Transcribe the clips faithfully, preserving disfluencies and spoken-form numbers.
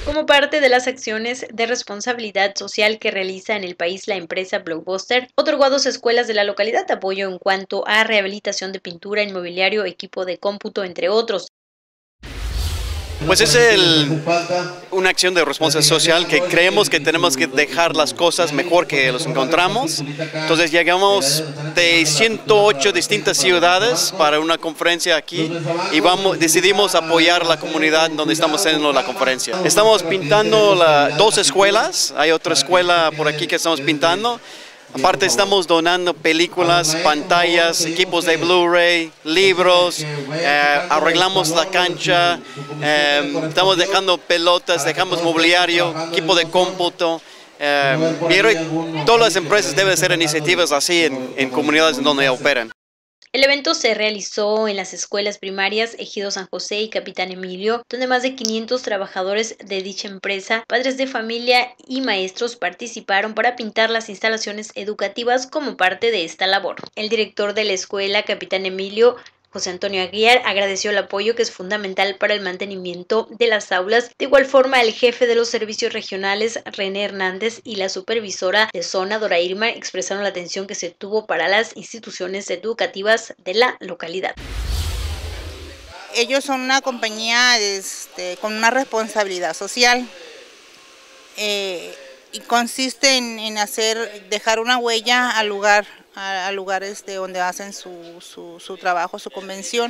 Como parte de las acciones de responsabilidad social que realiza en el país la empresa Blockbuster, otorgó a dos escuelas de la localidad apoyo en cuanto a rehabilitación de pintura, inmobiliario, equipo de cómputo, entre otros. Pues es el, una acción de responsabilidad social que creemos que tenemos que dejar las cosas mejor que los encontramos. Entonces llegamos de ciento ocho distintas ciudades para una conferencia aquí y vamos, decidimos apoyar la comunidad donde estamos haciendo la conferencia. Estamos pintando la, dos escuelas, hay otra escuela por aquí que estamos pintando. Aparte estamos donando películas, pantallas, equipos de Blu-ray, libros, eh, arreglamos la cancha, eh, estamos dejando pelotas, dejamos mobiliario, equipo de cómputo. Eh, y todas las empresas deben hacer iniciativas así en, en comunidades donde operan. El evento se realizó en las escuelas primarias Ejido San José y Capitán Emilio, donde más de quinientos trabajadores de dicha empresa, padres de familia y maestros participaron para pintar las instalaciones educativas como parte de esta labor. El director de la escuela Capitán Emilio, José Antonio Aguiar, agradeció el apoyo que es fundamental para el mantenimiento de las aulas. De igual forma, el jefe de los servicios regionales, René Hernández, y la supervisora de zona, Dora Irma, expresaron la atención que se tuvo para las instituciones educativas de la localidad. Ellos son una compañía este, con una responsabilidad social eh, y consiste en, en hacer, dejar una huella al lugar, a, a lugares de donde hacen su, su, su trabajo, su convención.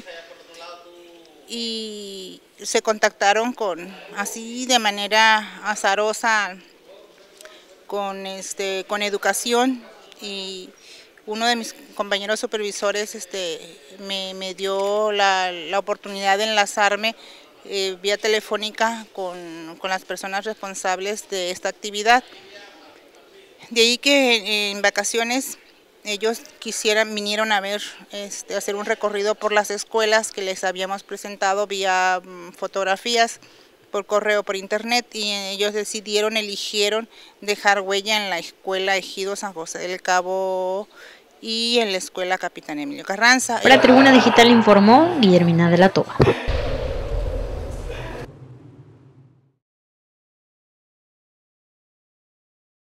Y se contactaron con, así de manera azarosa, con, este, con educación, y uno de mis compañeros supervisores este, me, me dio la, la oportunidad de enlazarme eh, vía telefónica con, con las personas responsables de esta actividad. De ahí que en vacaciones ellos quisieran, vinieron a ver, este, hacer un recorrido por las escuelas que les habíamos presentado vía um, fotografías, por correo, por internet, y ellos decidieron, eligieron dejar huella en la escuela Ejido San José del Cabo y en la escuela Capitán Emilio Carranza. Para Tribuna Digital informó Guillermina de la Toba.